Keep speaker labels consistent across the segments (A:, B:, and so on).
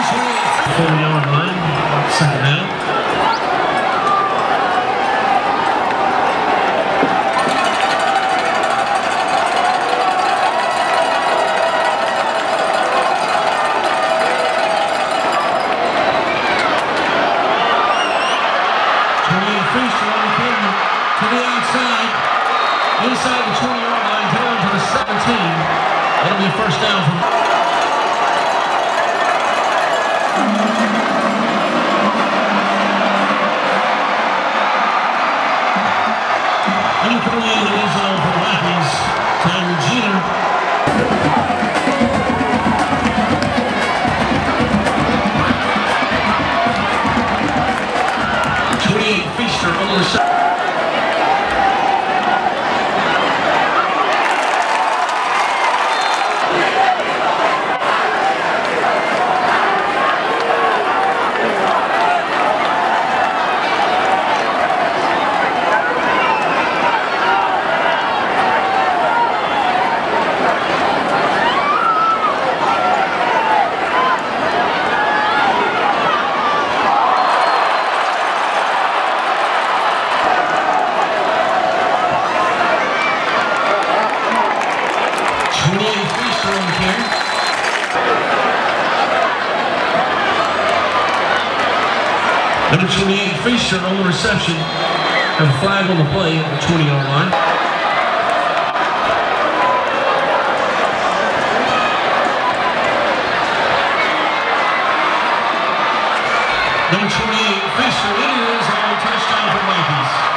A: 40-yard line, second down. To the outside, inside the 20-yard line, down to the 17. That'll be a first down from coming into the end zone for the Rockies, Tyler Jeter. 28 Feaster on the side. Number 28, Feaster on the reception. Have a flag on the play at the 20-yard line. Number 28, Feaster, it is a touchdown for Rockies.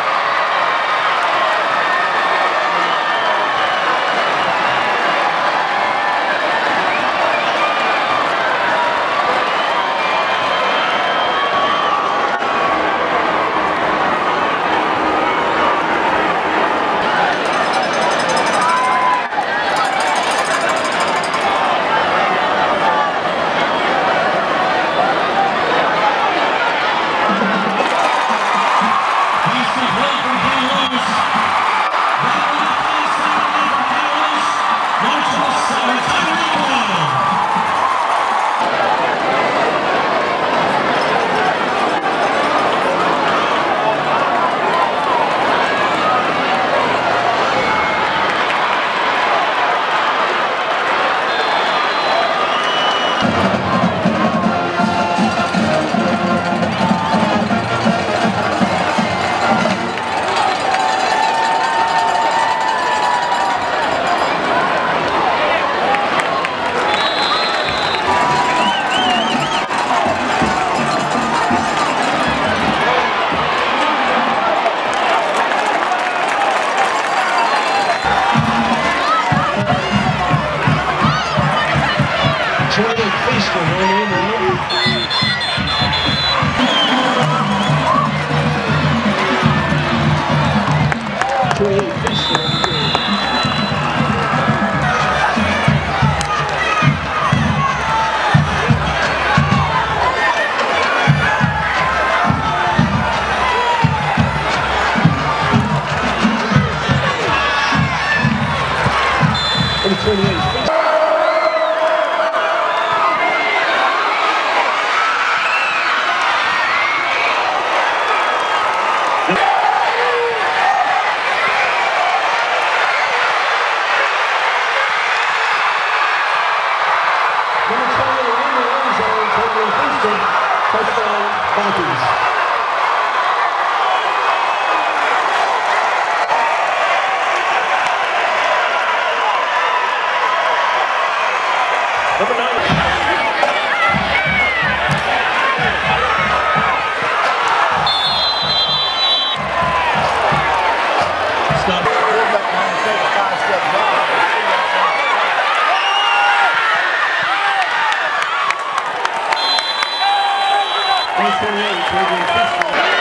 B: Number 9. Stop. Number 28,